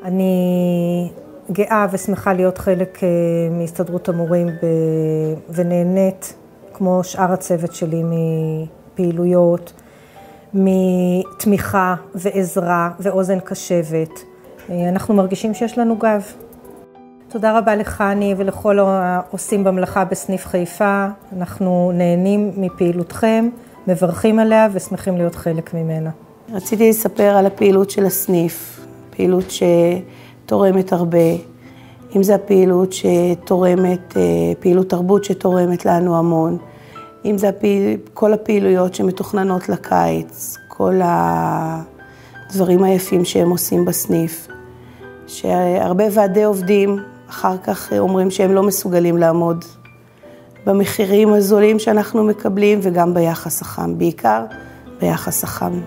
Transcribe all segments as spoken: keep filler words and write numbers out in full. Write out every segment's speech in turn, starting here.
אני גאה ושמחה להיות חלק מהסתדרות המורים ונהנית, כמו שאר הצוות שלי, מפעילויות, מתמיכה ועזרה ואוזן קשבת. אנחנו מרגישים שיש לנו גב. תודה רבה לחני ולכל העושים במלאכה בסניף חיפה. אנחנו נהנים מפעילותכם, מברכים עליה ושמחים להיות חלק ממנה. רציתי לספר על הפעילות של הסניף, פעילות שתורמת הרבה. אם זה הפעילות שתורמת, פעילות תרבות שתורמת לנו המון. אם זה הפעיל, כל הפעילויות שמתוכננות לקיץ, כל הדברים היפים שהם עושים בסניף. שהרבה ועדי עובדים אחר כך אומרים שהם לא מסוגלים לעמוד במחירים הזולים שאנחנו מקבלים וגם ביחס החם, בעיקר ביחס החם.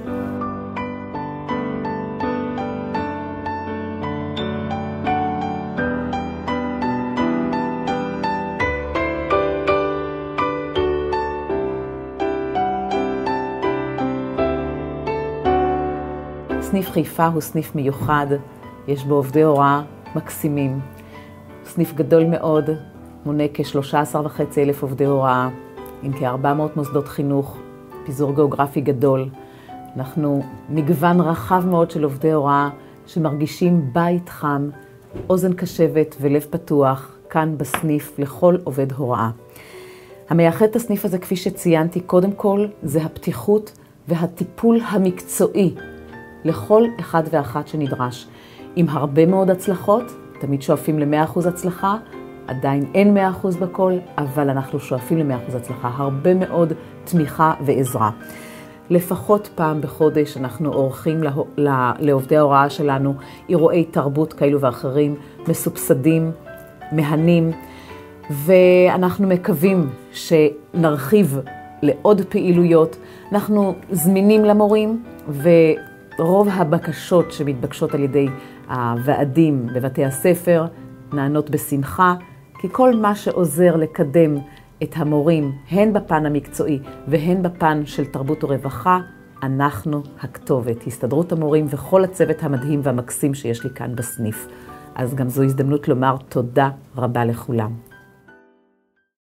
סניף חיפה הוא סניף מיוחד, יש בו עובדי הוראה מקסימים. סניף גדול מאוד, מונה כ-שלושה עשר וחצי אלף עובדי הוראה, עם כ-ארבע מאות מוסדות חינוך, פיזור גיאוגרפי גדול. אנחנו מגוון רחב מאוד של עובדי הוראה שמרגישים בית חם, אוזן קשבת ולב פתוח, כאן בסניף לכל עובד הוראה. המייחד את הסניף הזה, כפי שציינתי, קודם כל זה הפתיחות והטיפול המקצועי לכל אחד ואחת שנדרש. עם הרבה מאוד הצלחות, תמיד שואפים ל-מאה אחוז הצלחה, עדיין אין מאה אחוז בכל, אבל אנחנו שואפים ל-מאה אחוז הצלחה, הרבה מאוד תמיכה ועזרה. לפחות פעם בחודש אנחנו עורכים לה, לה, לעובדי ההוראה שלנו אירועי תרבות כאלו ואחרים, מסובסדים, מהנים, ואנחנו מקווים שנרחיב לעוד פעילויות. אנחנו זמינים למורים, ורוב הבקשות שמתבקשות על ידי הוועדים בבתי הספר נענות בשמחה, כי כל מה שעוזר לקדם את המורים, הן בפן המקצועי והן בפן של תרבות ורווחה, אנחנו הכתובת, הסתדרות המורים וכל הצוות המדהים והמקסים שיש לי כאן בסניף. אז גם זו הזדמנות לומר תודה רבה לכולם.